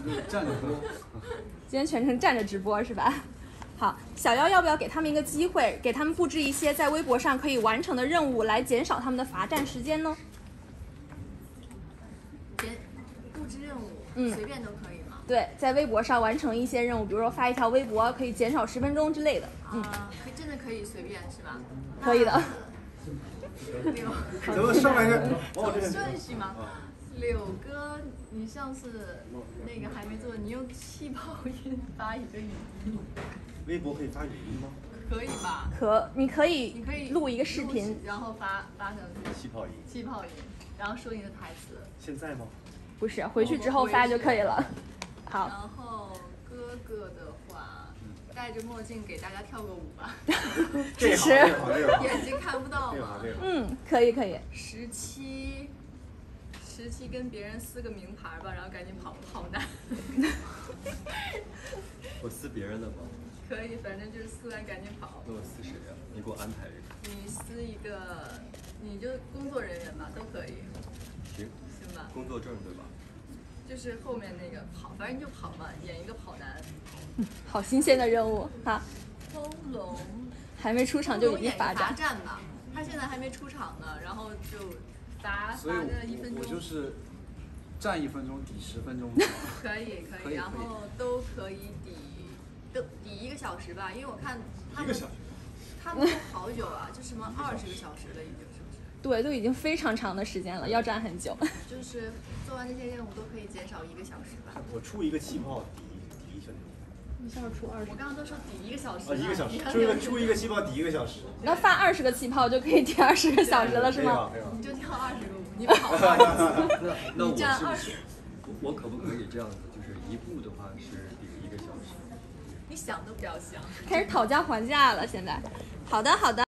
站着播。 今天全程站着直播是吧？好，小妖要不要给他们一个机会，给他们布置一些在微博上可以完成的任务，来减少他们的罚站时间呢？ 布置任务，随便都可以吗？ 对，在微博上完成一些任务，比如说发一条微博可以减少10分钟之类的。 真的可以随便是吧？ 可以的。 怎么上来个顺序吗？柳哥，你上次那个还没做，你用气泡音发一个语音。 微博可以发语音吗？ 可以吧？ 你可以录一个视频， 然后发上去。 气泡音。 气泡音，然后说你的台词。 现在吗？ 不是，回去之后发就可以了。好。 然后哥哥的话，戴着墨镜给大家跳个舞吧。 支持。 眼睛看不到吗？ 可以。 17跟别人撕个名牌吧，然后赶紧跑男。 我撕别人的吗？ 可以，反正就是撕完赶紧跑。 那我撕谁呀？你给我安排一个。 你撕一个，你就工作人员吧，都可以。 行吧。 工作证对吧？ 就是后面那个跑，反正你就跑嘛，演一个跑男。 好新鲜的任务哈！ 风龙还没出场就已经罚站吧？他现在还没出场呢，然后就罚个1分钟。 我就是站1分钟抵10分钟。 可以，然后都可以抵1个小时吧，因为我看他们都好久啊，就什么20个小时了已经，是不是？ 对，都已经非常长的时间了，要站很久。 就是做完这些任务都可以减少1个小时吧。 我出一个气泡抵1分钟。 你是要出20？ 我刚刚都说抵1个小时。 1个小时，出一个气泡抵1个小时。 那发20个气泡就可以抵20个小时了，是吗？ 你就跳20个舞，你跑20次， 那你站20。 我可不可以这样子？就是一步的话是抵1个小时。 你想都不要想。 开始讨价还价了，现在。好的。